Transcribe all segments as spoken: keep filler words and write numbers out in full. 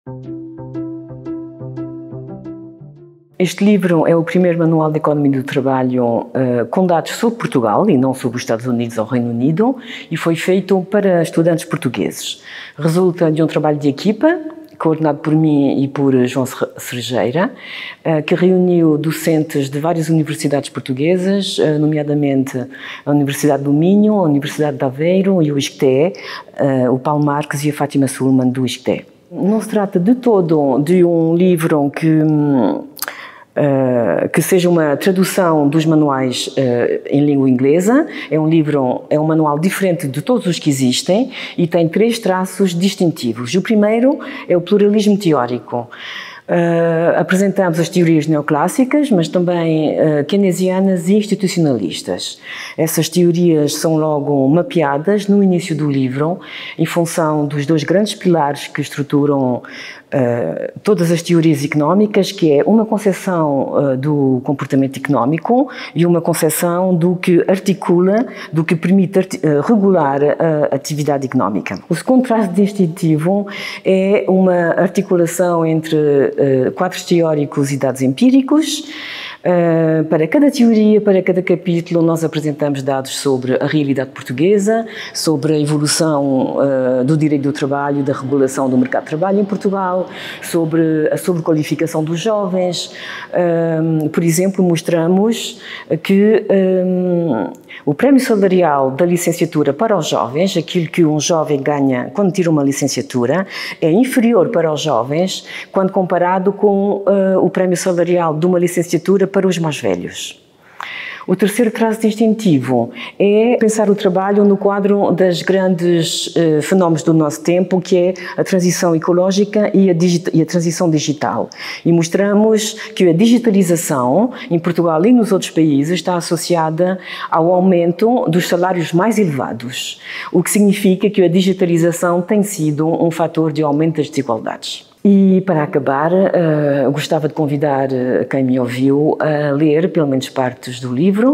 Este livro é o primeiro manual de economia do trabalho uh, com dados sobre Portugal e não sobre os Estados Unidos ou Reino Unido, e foi feito para estudantes portugueses. Resulta de um trabalho de equipa, coordenado por mim e por João Cerejeira, uh, que reuniu docentes de várias universidades portuguesas, uh, nomeadamente a Universidade do Minho, a Universidade de Aveiro e o ISCTE, uh, o Paulo Marques e a Fátima Sulman do ISCTE. Não se trata de todo de um livro que... Um, Uh, que seja uma tradução dos manuais uh, em língua inglesa. É um livro, é um manual diferente de todos os que existem e tem três traços distintivos. O primeiro é o pluralismo teórico. Uh, apresentamos as teorias neoclássicas, mas também uh, keynesianas e institucionalistas. Essas teorias são logo mapeadas no início do livro, em função dos dois grandes pilares que estruturam Uh, todas as teorias económicas, que é uma concepção uh, do comportamento económico e uma concepção do que articula, do que permite uh, regular a atividade económica. O segundo traço distintivo é uma articulação entre uh, quadros teóricos e dados empíricos. Uh, para cada teoria, para cada capítulo, nós apresentamos dados sobre a realidade portuguesa, sobre a evolução uh, do direito do trabalho, da regulação do mercado de trabalho em Portugal, sobre a sobrequalificação dos jovens. Um, por exemplo, mostramos que um, o prémio salarial da licenciatura para os jovens, aquilo que um jovem ganha quando tira uma licenciatura, é inferior para os jovens quando comparado com uh, o prémio salarial de uma licenciatura para os mais velhos. O terceiro traço distintivo é pensar o trabalho no quadro das grandes uh, fenómenos do nosso tempo, que é a transição ecológica e a, e a transição digital. E mostramos que a digitalização, em Portugal e nos outros países, está associada ao aumento dos salários mais elevados, o que significa que a digitalização tem sido um fator de aumento das desigualdades. E, para acabar, uh, gostava de convidar uh, quem me ouviu a ler, pelo menos, partes do livro,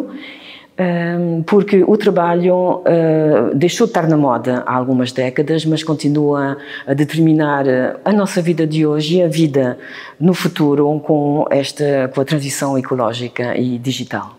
uh, porque o trabalho uh, deixou de estar na moda há algumas décadas, mas continua a determinar a nossa vida de hoje e a vida no futuro com, esta, com a transição ecológica e digital.